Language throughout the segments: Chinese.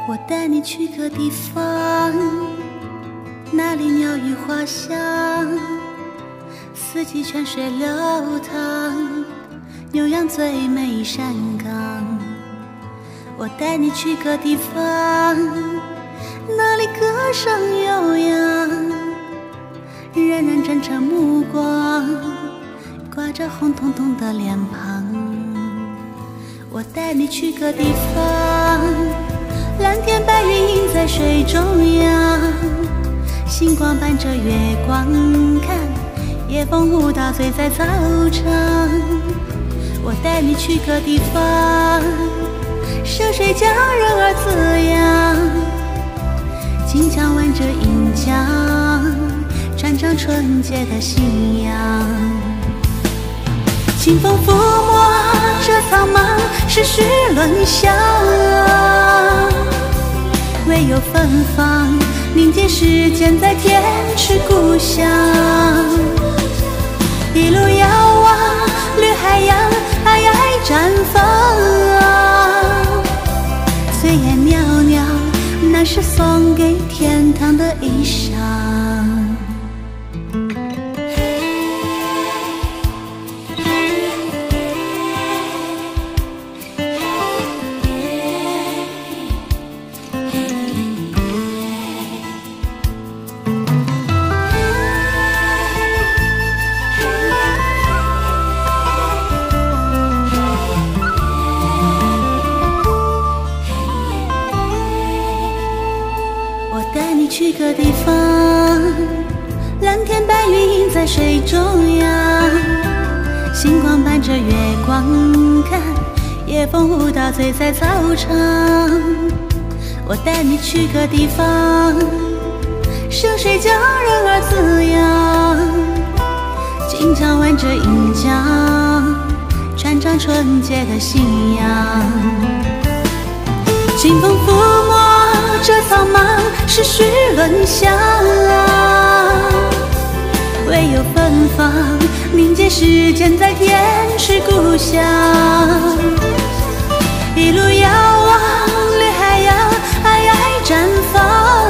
我带你去个地方，那里鸟语花香，四季泉水流淌，牛羊最美山岗。我带你去个地方，那里歌声悠扬，人人真诚目光，挂着红彤彤的脸庞。我带你去个地方，蓝天白云映在水中央，星光伴着月光看夜风舞蹈醉在操场。我带你去个地方，涉水江人儿滋养，金江吻着银江，传唱纯洁的信仰。清风抚摸着苍茫，世事轮响，唯有芬芳凝结时间，在天池故乡。一路遥望绿海洋，皑皑绽放，炊烟袅袅，那是送给天堂的衣裳。去个地方，蓝天白云映在水中央，星光伴着月光看夜风舞蹈醉在操场。我带你去个地方，涉水江人儿滋养，金江吻着银江，传唱纯洁的信仰。清风抚摸着苍茫，世事轮响，唯有芬芳凝结时间，在天池故乡。一路遥望绿海洋，皑皑绽放，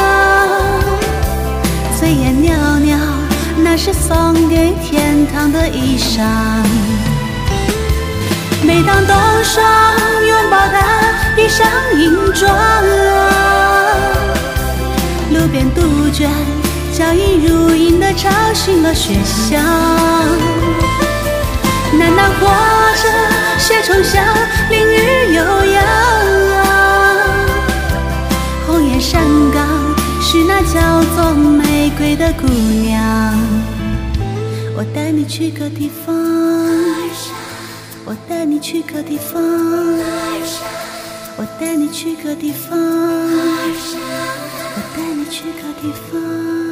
炊烟袅袅，那是送给天堂的衣裳。每当冬霜拥抱它，披上银装，路边杜鹃娇莺如影地吵醒了雪乡。喃喃活着雪重香，淋雨悠扬，红颜山岗是那叫做玫瑰的姑娘。我带你去个地方，我带你去个地方，我带你去个地方，我带你去个地方。